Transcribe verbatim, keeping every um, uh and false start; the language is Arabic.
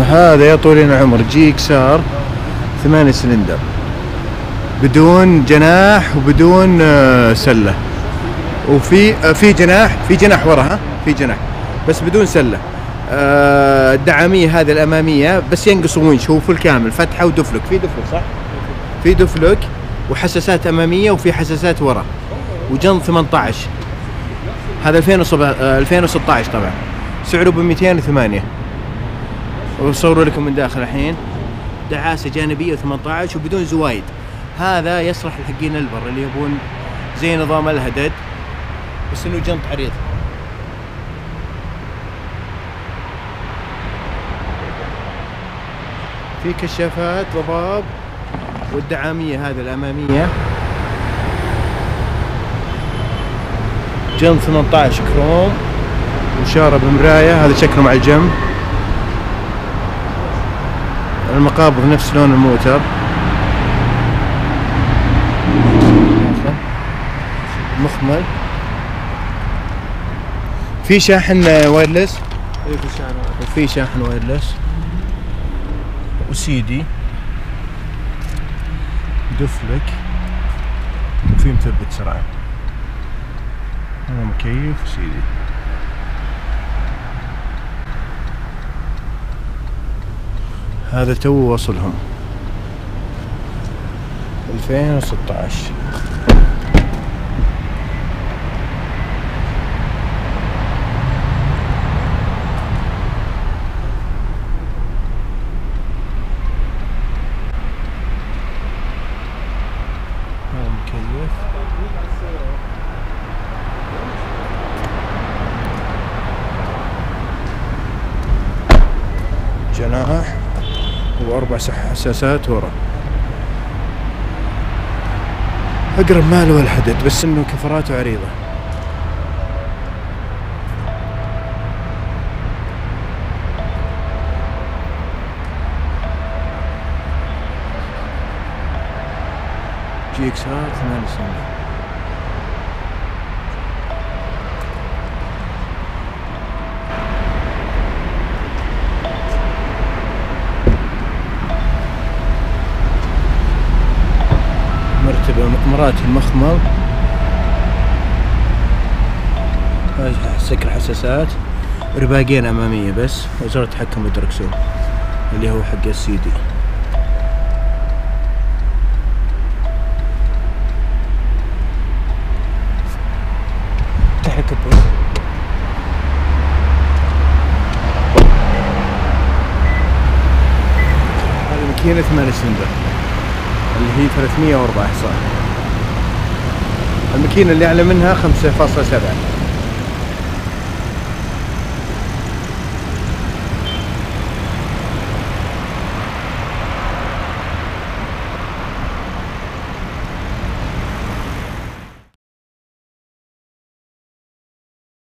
هذا يا طويل العمر جي اكس ار ثمانية سلندر بدون جناح وبدون سلة، وفي في جناح في جناح ورا، ها في جناح بس بدون سلة. الدعامية هذه الأمامية بس ينقص ونش، هو فل كامل فتحة ودفلك، في دفلك صح؟ في دفلك وحساسات أمامية وفي حساسات ورا وجنط ثمانية عشر. هذا ألفين وستة عشر طبعا، سعره ب مئتين وثمانية. وصوروا لكم من داخل الحين. دعاسة جانبية ثمانية عشر وبدون زوايد. هذا يصلح لحقين البر اللي يبون زي نظام الهدد بس انه جنط عريض. في كشافات ضباب، والدعامية هذه الأمامية جنط ثمانية عشر كروم وشارة بمراية، هذا شكله مع الجنب. المقابض نفس لون الموتر. مخمل. في شاحن وايرلس، وفي شاحن وايرلس وسيدي دفلك وفي مثبت سرعة. هذا مكيف وسيدي. هذا تو وصلهم ألفين وستة عشر. هذا مكيف. جناح وأربع حساسات ورا. أقرب ماله الحدد بس إنه كفراته عريضة. جي اكس ار ثمانية سنين. مرتبة مرات المخمل، سكر حساسات، رباقين أمامية بس، وزارة تحكم بالدركسون اللي هو حق السيدي. تحكم هذه ماكينة ثمانية سلندر اللي هي ثلاثمئة وأربعة حصان. الماكينة اللي أعلى منها خمسة فاصلة سبعة.